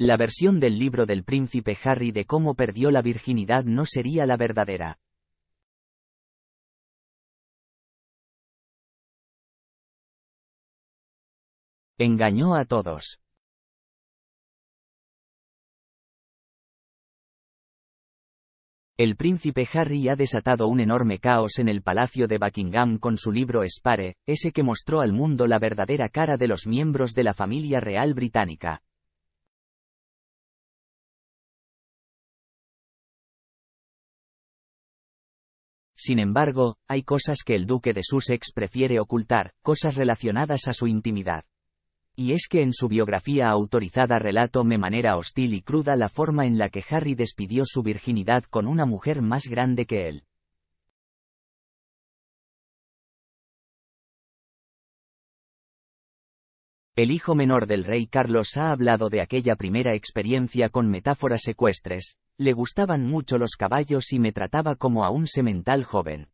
La versión del libro del príncipe Harry de cómo perdió la virginidad no sería la verdadera. Engañó a todos. El príncipe Harry ha desatado un enorme caos en el Palacio de Buckingham con su libro Spare, ese que mostró al mundo la verdadera cara de los miembros de la familia real británica. Sin embargo, hay cosas que el duque de Sussex prefiere ocultar, cosas relacionadas a su intimidad. Y es que en su biografía autorizada relató de manera hostil y cruda la forma en la que Harry despidió su virginidad con una mujer más grande que él. El hijo menor del rey Carlos ha hablado de aquella primera experiencia con metáforas ecuestres: le gustaban mucho los caballos y me trataba como a un semental joven.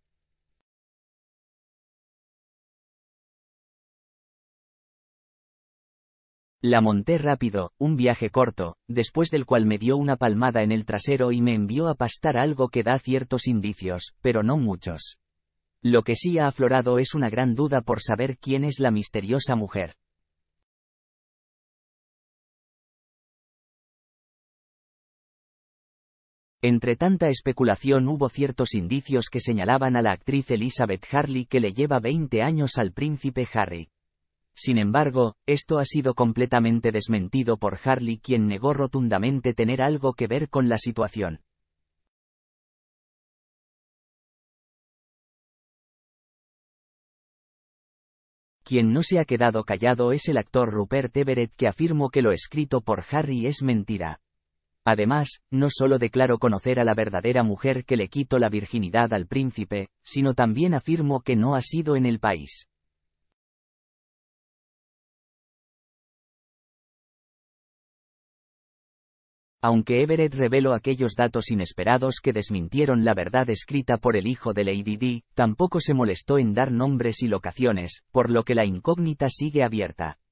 La monté rápido, un viaje corto, después del cual me dio una palmada en el trasero y me envió a pastar, algo que da ciertos indicios, pero no muchos. Lo que sí ha aflorado es una gran duda por saber quién es la misteriosa mujer. Entre tanta especulación hubo ciertos indicios que señalaban a la actriz Elizabeth Hurley, que le lleva 20 años al príncipe Harry. Sin embargo, esto ha sido completamente desmentido por Hurley, quien negó rotundamente tener algo que ver con la situación. Quien no se ha quedado callado es el actor Rupert Everett, que afirmó que lo escrito por Harry es mentira. Además, no solo declaró conocer a la verdadera mujer que le quitó la virginidad al príncipe, sino también afirmó que no ha sido en el país. Aunque Everett reveló aquellos datos inesperados que desmintieron la verdad escrita por el hijo de Lady Di, tampoco se molestó en dar nombres y locaciones, por lo que la incógnita sigue abierta.